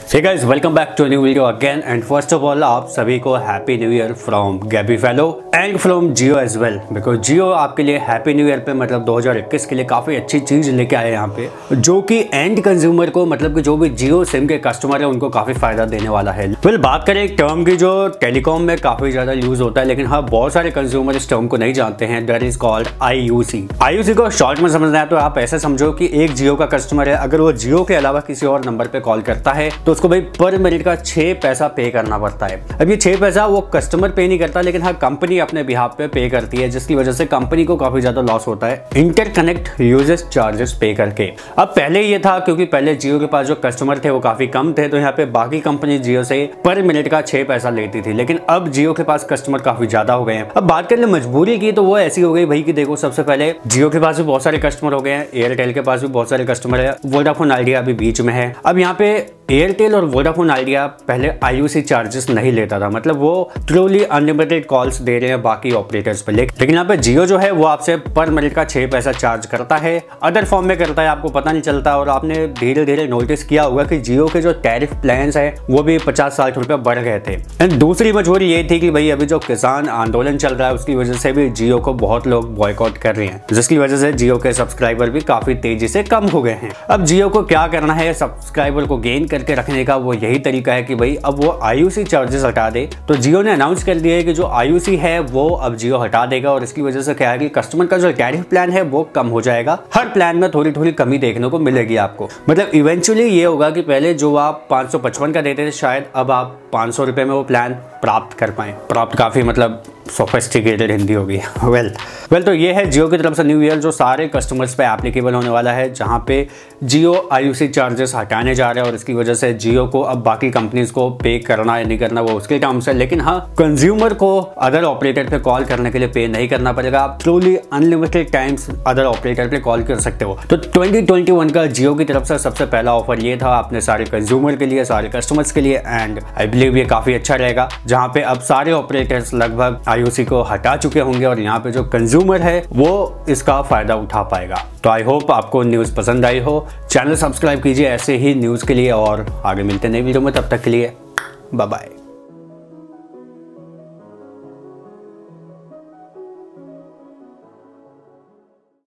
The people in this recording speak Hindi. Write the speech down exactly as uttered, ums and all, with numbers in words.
Hey guys, welcome back to a new video again and first of all आप सभी को happy new year from Gaby Fellow and from Jio as well because Jio आपके लिए हैप्पी न्यू ईयर पे मतलब दो हज़ार इक्कीस के लिए काफ़ी अच्छी चीज़ लेके आए यहाँ पे जो कि एंड कंज्यूमर को मतलब कि जो भी जियो सिम के कस्टमर है उनको काफ़ी फायदा देने वाला है। वेल बात करें एक टर्म की जो टेलीकॉम में काफ़ी ज़्यादा यूज़ होता है लेकिन हाँ बहुत सारे कंज्यूमर इस टर्म को नहीं जानते हैं। That is called I U C. I U C को शॉर्ट में समझना है तो आप ऐसे समझो कि एक जियो का कस्टमर है, अगर वो जियो के अलावा किसी और नंबर पर कॉल करता है तो उसको भाई पर मिनट का छह पैसा पे करना पड़ता है। अब ये छह पैसा वो कस्टमर पे नहीं करता लेकिन हाँ कंपनी अपने बिहाफ पे पे करती है, जिसकी वजह से कंपनी को काफी ज्यादा लॉस होता है इंटरकनेक्ट यूजेस चार्जेस पे करके। अब पहले ये था क्योंकि पहले जियो के पास जो कस्टमर थे वो काफी कम थे तो यहाँ पे बाकी कंपनी जियो से पर मिनट का छह पैसा लेती थी, लेकिन अब जियो के पास कस्टमर काफी ज्यादा हो गए हैं। अब बात करें मजबूरी की तो वो ऐसी हो गई भाई कि देखो सबसे पहले जियो के पास भी बहुत सारे कस्टमर हो गए हैं, एयरटेल के पास भी बहुत सारे कस्टमर है, वोडाफोन आइडिया अभी बीच में है। अब यहाँ पे एयरटेल और वोडाफोन आइडिया पहले आई यू सी चार्जेस नहीं लेता था, मतलब वो ट्रूली अनलिमिटेड कॉल्स दे रहे हैं बाकी ऑपरेटर्स पे, लेकिन यहाँ पे जियो जो है वो आपसे पर मिनट का छह पैसा चार्ज करता है, अदर फॉर्म में करता है, आपको पता नहीं चलता। और आपने धीरे धीरे नोटिस किया होगा कि जियो के जो टैरिफ प्लान्स है वो भी पचास साठ रुपए बढ़ गए थे। एंड दूसरी मजबूरी ये थी कि भाई अभी जो किसान आंदोलन चल रहा है उसकी वजह से भी जियो को बहुत लोग बॉयकॉट कर रहे हैं, जिसकी वजह से जियो के सब्सक्राइबर भी काफी तेजी से कम हो गए हैं। अब जियो को क्या करना है सब्सक्राइबर को गेन करके रखने का, वो यही तरीका है कि भाई अब वो आई यू सी चार्जेस हटा दे। तो जियो ने अनाउंस कर दिया है कि जो आई यू सी है वो अब जियो हटा देगा और इसकी वजह से क्या है कि कस्टमर का जो टैरिफ प्लान है वो कम हो जाएगा। हर प्लान में थोड़ी थोड़ी कमी देखने को मिलेगी आपको। मतलब इवेंचुअली ये होगा कि पहले जो आप पाँच सौ पचपन का देते थे शायद अब आप पाँच सौ रुपए में वो प्लान प्राप्त कर पाए। प्राप्त काफी मतलब सोफिस्टिकेटेड हिंदी होगी। वेल वेल तो ये है जियो की तरफ से न्यू ईयर जो सारे कस्टमर्स पे एप्लीकेबल होने वाला है, जहां पे जियो आई यू सी चार्जेस हटाने जा रहे हैं और इसकी वजह से जियो को अब बाकी कंपनीज को पे करना या नहीं करना वो उसके टर्म्स है, लेकिन हाँ कंज्यूमर को अदर ऑपरेटर पे कॉल करने के लिए पे नहीं करना पड़ेगा। आप truly unlimited times other operator पे कॉल कर सकते हो। तो ट्वेंटी ट्वेंटी वन का जियो की तरफ से सबसे पहला ऑफर ये था अपने सारे कंज्यूमर के लिए, सारे कस्टमर्स के लिए, एंड आई बिलीव ये काफी अच्छा रहेगा जहाँ पे अब सारे ऑपरेटर्स लगभग आई यू सी को हटा चुके होंगे और यहाँ पे जो कंज्यूमर है वो इसका फायदा उठा पाएगा। तो आई होप आपको न्यूज़ पसंद आई हो। चैनल सब्सक्राइब कीजिए ऐसे ही न्यूज़ के लिए और आगे मिलते नई वीडियो में, तब तक के लिए बाय बाय।